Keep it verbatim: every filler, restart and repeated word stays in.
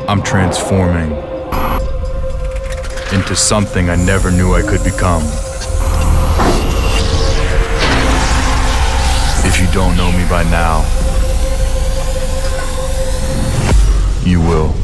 I'm transforming into something I never knew I could become. If you don't know me by now, you will.